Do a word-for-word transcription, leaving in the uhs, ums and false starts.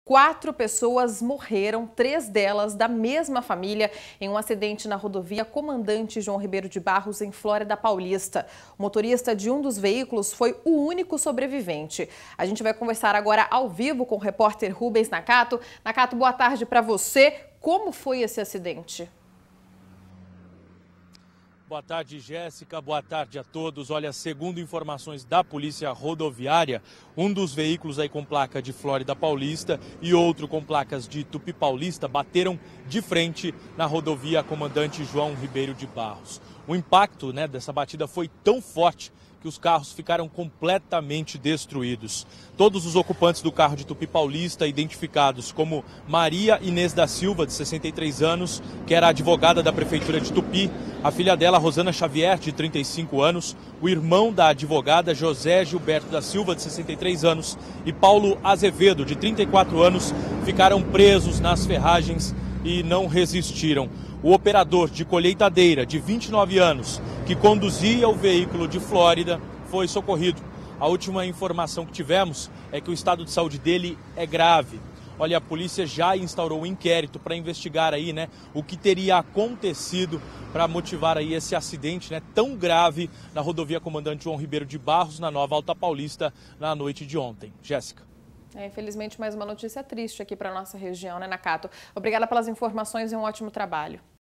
Quatro pessoas morreram, três delas da mesma família, em um acidente na rodovia Comandante João Ribeiro de Barros, em Flórida Paulista. O motorista de um dos veículos foi o único sobrevivente. A gente vai conversar agora ao vivo com o repórter Rubens Nakato. Nakato, boa tarde para você. Como foi esse acidente? Boa tarde, Jéssica. Boa tarde a todos. Olha, segundo informações da Polícia Rodoviária, um dos veículos aí com placa de Flórida Paulista e outro com placas de Tupi Paulista bateram de frente na rodovia Comandante João Ribeiro de Barros. O impacto, né, dessa batida foi tão forte que os carros ficaram completamente destruídos. Todos os ocupantes do carro de Tupi Paulista, identificados como Maria Inês da Silva, de sessenta e três anos, que era advogada da Prefeitura de Tupi, a filha dela, Rosana Xavier, de trinta e cinco anos, o irmão da advogada, José Gilberto da Silva, de sessenta e três anos, e Paulo Azevedo, de trinta e quatro anos, ficaram presos nas ferragens e não resistiram. O operador de colheitadeira, de vinte e nove anos, que conduzia o veículo de Flórida, foi socorrido. A última informação que tivemos é que o estado de saúde dele é grave. Olha, a polícia já instaurou um inquérito para investigar aí, né, o que teria acontecido para motivar aí esse acidente, né, tão grave na rodovia Comandante João Ribeiro de Barros, na Nova Alta Paulista, na noite de ontem. Jéssica. É, infelizmente, mais uma notícia triste aqui para a nossa região, né, Nakato? Obrigada pelas informações e um ótimo trabalho.